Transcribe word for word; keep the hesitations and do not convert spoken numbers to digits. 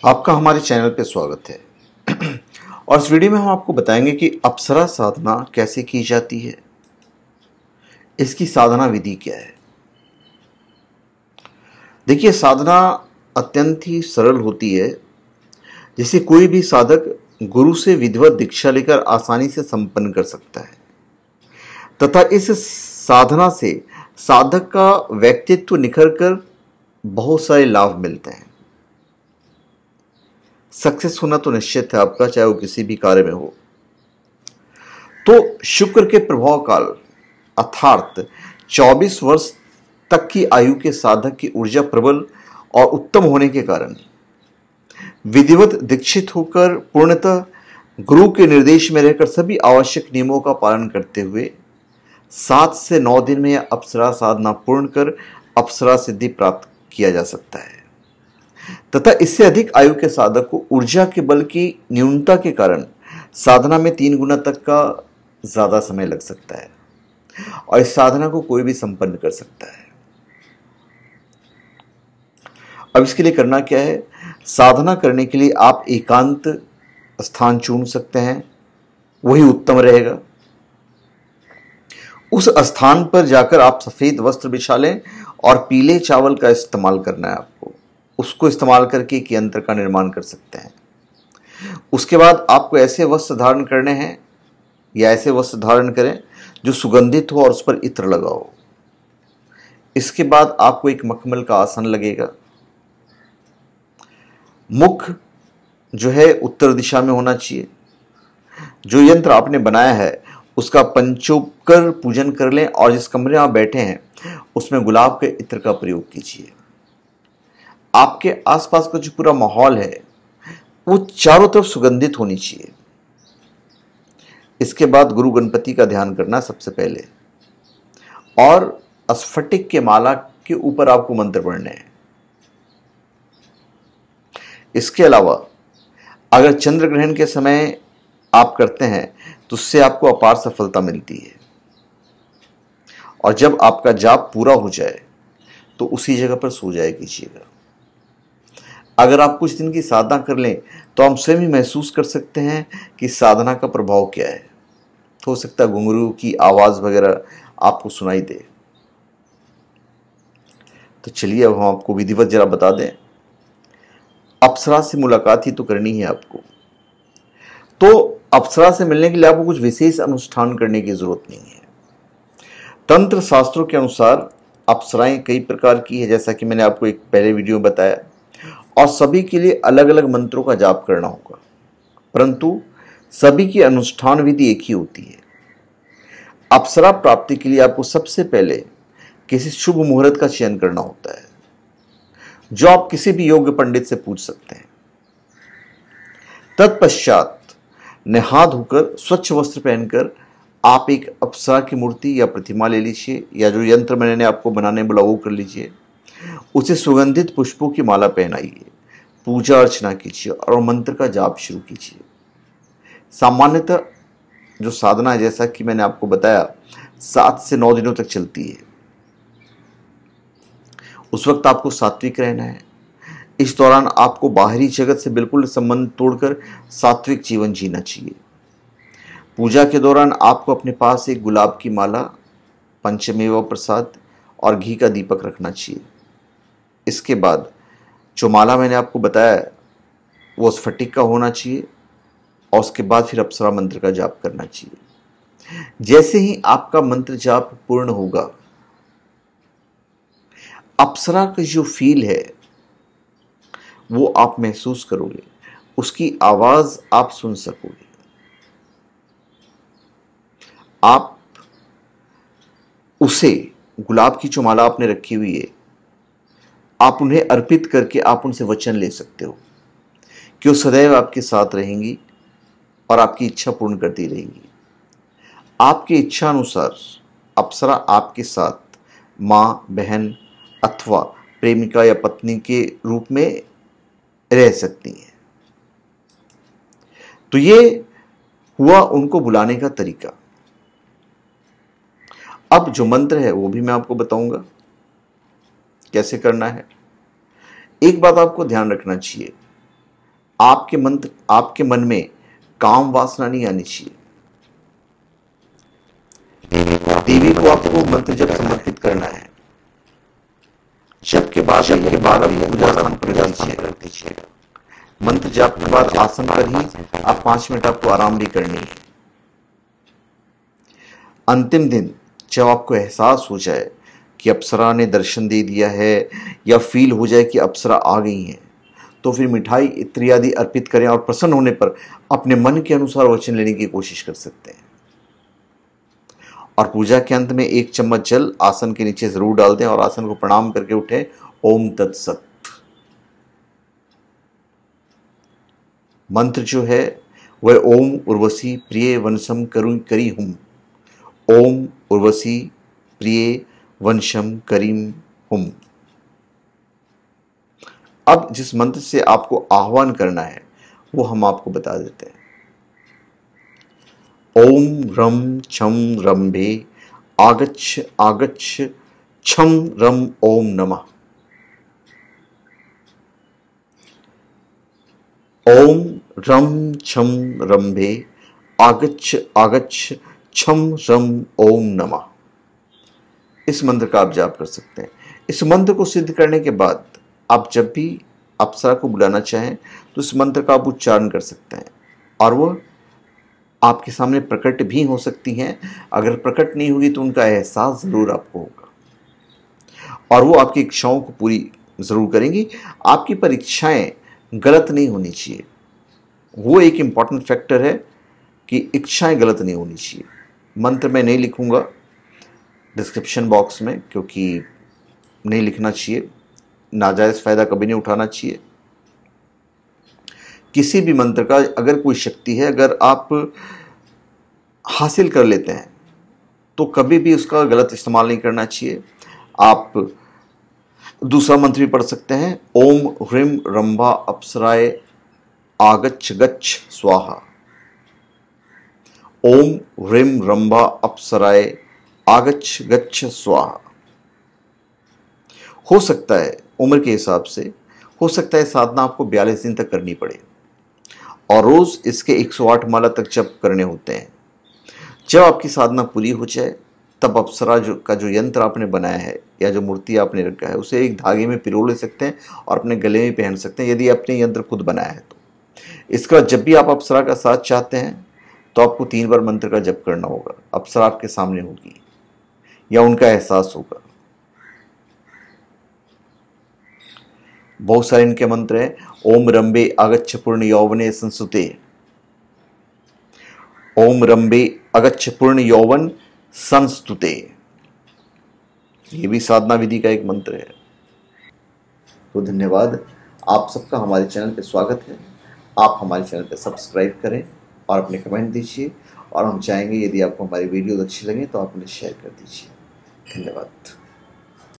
आपका हमारे चैनल पे स्वागत है। और इस वीडियो में हम आपको बताएंगे कि अप्सरा साधना कैसे की जाती है, इसकी साधना विधि क्या है। देखिए, साधना अत्यंत ही सरल होती है, जिसे कोई भी साधक गुरु से विधिवत दीक्षा लेकर आसानी से संपन्न कर सकता है तथा इस साधना से साधक का व्यक्तित्व निखर कर बहुत सारे लाभ मिलते हैं। सक्सेस होना तो निश्चित है आपका, चाहे वो किसी भी कार्य में हो। तो शुक्र के प्रभाव काल अर्थात चौबीस वर्ष तक की आयु के साधक की ऊर्जा प्रबल और उत्तम होने के कारण विधिवत दीक्षित होकर पूर्णतः गुरु के निर्देश में रहकर सभी आवश्यक नियमों का पालन करते हुए सात से नौ दिन में यह अप्सरा साधना पूर्ण कर अप्सरा सिद्धि प्राप्त किया जा सकता है तथा इससे अधिक आयु के साधक को ऊर्जा के बल की न्यूनता के कारण साधना में तीन गुना तक का ज्यादा समय लग सकता है और इस साधना को कोई भी संपन्न कर सकता है। अब इसके लिए करना क्या है? साधना करने के लिए आप एकांत स्थान चुन सकते हैं, वही उत्तम रहेगा। उस स्थान पर जाकर आप सफेद वस्त्र बिछा लें और पीले चावल का इस्तेमाल करना है आपको। उसको इस्तेमाल करके एक यंत्र का निर्माण कर सकते हैं। उसके बाद आपको ऐसे वस्त्र धारण करने हैं या ऐसे वस्त्र धारण करें जो सुगंधित हो और उस पर इत्र लगा हो। इसके बाद आपको एक मखमल का आसन लगेगा। मुख जो है उत्तर दिशा में होना चाहिए। जो यंत्र आपने बनाया है उसका पंचोपकर पूजन कर लें और जिस कमरे में आप बैठे हैं उसमें गुलाब के इत्र का प्रयोग कीजिए। आपके आसपास का जो पूरा माहौल है वो चारों तरफ सुगंधित होनी चाहिए। इसके बाद गुरु गणपति का ध्यान करना सबसे पहले और स्फटिक के माला के ऊपर आपको मंत्र पढ़ने हैं। इसके अलावा अगर चंद्र ग्रहण के समय आप करते हैं तो उससे आपको अपार सफलता मिलती है। और जब आपका जाप पूरा हो जाए तो उसी जगह पर सो जाया कीजिएगा। अगर आप कुछ दिन की साधना कर लें तो हम स्वयं ही महसूस कर सकते हैं कि साधना का प्रभाव क्या है। हो सकता है घुंघरू की आवाज वगैरह आपको सुनाई दे। तो चलिए अब हम आपको विधिवत जरा बता दें। अप्सरा से मुलाकात ही तो करनी है आपको, तो अप्सरा से मिलने के लिए आपको कुछ विशेष अनुष्ठान करने की जरूरत नहीं है। तंत्र शास्त्रों के अनुसार अप्सराएं कई प्रकार की है, जैसा कि मैंने आपको एक पहले वीडियो में बताया, और सभी के लिए अलग अलग मंत्रों का जाप करना होगा, परंतु सभी की अनुष्ठान विधि एक ही होती है। अप्सरा प्राप्ति के लिए आपको सबसे पहले किसी शुभ मुहूर्त का चयन करना होता है, जो आप किसी भी योग्य पंडित से पूछ सकते हैं। तत्पश्चात नहा धोकर स्वच्छ वस्त्र पहनकर आप एक अप्सरा की मूर्ति या प्रतिमा ले लीजिए, या जो यंत्र मैंने आपको बनाने बोला वो कर लीजिए। उसे सुगंधित पुष्पों की माला पहनाइए, पूजा अर्चना कीजिए और मंत्र का जाप शुरू कीजिए। सामान्यतः जो साधना है, जैसा कि मैंने आपको बताया, सात से नौ दिनों तक चलती है। उस वक्त आपको सात्विक रहना है। इस दौरान आपको बाहरी जगत से बिल्कुल संबंध तोड़कर सात्विक जीवन जीना चाहिए। पूजा के दौरान आपको अपने पास एक गुलाब की माला, पंचमेवा प्रसाद और घी का दीपक रखना चाहिए। इसके बाद जो माला मैंने आपको बताया वो स्फटिक का होना चाहिए और उसके बाद फिर अप्सरा मंत्र का जाप करना चाहिए। जैसे ही आपका मंत्र जाप पूर्ण होगा, अप्सरा का जो फील है वो आप महसूस करोगे, उसकी आवाज आप सुन सकोगे। आप उसे, गुलाब की जो माला आपने रखी हुई है, आप उन्हें अर्पित करके आप उनसे वचन ले सकते हो कि वो सदैव आपके साथ रहेंगी और आपकी इच्छा पूर्ण करती रहेंगी। आपकी इच्छा अनुसार अप्सरा आपके साथ माँ, बहन अथवा प्रेमिका या पत्नी के रूप में रह सकती हैं। तो ये हुआ उनको बुलाने का तरीका। अब जो मंत्र है वो भी मैं आपको बताऊंगा कैसे करना है। एक बात आपको ध्यान रखना चाहिए आपके मंत्र आपके मन में काम वासना नहीं आनी चाहिए। देवी को आपको मंत्र जब समर्पित करना है, जब के बाद जब के बाद आप पूजा स्थान पर रख दीजिएगा। मंत्र जाप के बाद आसन पर ही आप पांच मिनट आपको आराम भी करनी है। अंतिम दिन जब आपको एहसास हो जाए कि अप्सरा ने दर्शन दे दिया है या फील हो जाए कि अप्सरा आ गई हैं, तो फिर मिठाई इत्यादि अर्पित करें और प्रसन्न होने पर अपने मन के अनुसार वचन लेने की कोशिश कर सकते हैं। और पूजा के अंत में एक चम्मच जल आसन के नीचे जरूर डाल दें और आसन को प्रणाम करके उठें। ओम तत्सत। मंत्र जो है वह ओम उर्वशी प्रिय वंशम करुण करी हुम। ओम उर्वशी प्रिय वंशम करीम हुम। अब जिस मंत्र से आपको आह्वान करना है वो हम आपको बता देते हैं। ओम रम छम रंभे आगच्छ आगच्छ छम रम ओम नमः। ओम रम छम रंभे आगच्छ आगच्छ छम रम ओम नमः। इस मंत्र का आप जाप कर सकते हैं। इस मंत्र को सिद्ध करने के बाद आप जब भी अप्सरा को बुलाना चाहें तो इस मंत्र का आप उच्चारण कर सकते हैं और वह आपके सामने प्रकट भी हो सकती हैं। अगर प्रकट नहीं होगी तो उनका एहसास जरूर आपको होगा और वो आपकी इच्छाओं को पूरी जरूर करेंगी। आपकी परीक्षाएं गलत नहीं होनी चाहिए। वो एक इम्पॉर्टेंट फैक्टर है कि इच्छाएं गलत नहीं होनी चाहिए। मंत्र मैं नहीं लिखूंगा डिस्क्रिप्शन बॉक्स में, क्योंकि नहीं लिखना चाहिए, नाजायज फायदा कभी नहीं उठाना चाहिए। किसी भी मंत्र का अगर कोई शक्ति है, अगर आप हासिल कर लेते हैं तो कभी भी उसका गलत इस्तेमाल नहीं करना चाहिए। आप दूसरा मंत्र भी पढ़ सकते हैं। ओम ह्रीम रंभा अप्सराय आगच्छ गच्छ स्वाहा। ओम ह्रीम रंभा अप्सराय आगच्छ गच्छ स्वाहा। हो सकता है उम्र के हिसाब से हो सकता है साधना आपको बयालीस दिन तक करनी पड़े और रोज इसके एक सौ आठ माला तक जप करने होते हैं। जब आपकी साधना पूरी हो जाए तब अप्सरा जो का जो यंत्र आपने बनाया है या जो मूर्ति आपने रखा है उसे एक धागे में पिरो ले सकते हैं और अपने गले में पहन सकते हैं, यदि आपने यंत्र खुद बनाया है तो। इसका जब भी आप अप्सरा का साथ चाहते हैं तो आपको तीन बार मंत्र का जप करना होगा। अप्सरा आपके सामने होगी या उनका एहसास होगा। बहुत सारे इनके मंत्र हैं। ओम रंबे आगच्छ पूर्ण यौवने संसुते। ओम रंबे अगच्छ पूर्ण यौवन संस्तुते। ये भी साधना विधि का एक मंत्र है। तो धन्यवाद। आप सबका हमारे चैनल पे स्वागत है। आप हमारे चैनल पे सब्सक्राइब करें और अपने कमेंट दीजिए और हम चाहेंगे यदि आपको हमारी वीडियो अच्छी लगे तो आप उन्हें शेयर कर दीजिए। धन्यवाद।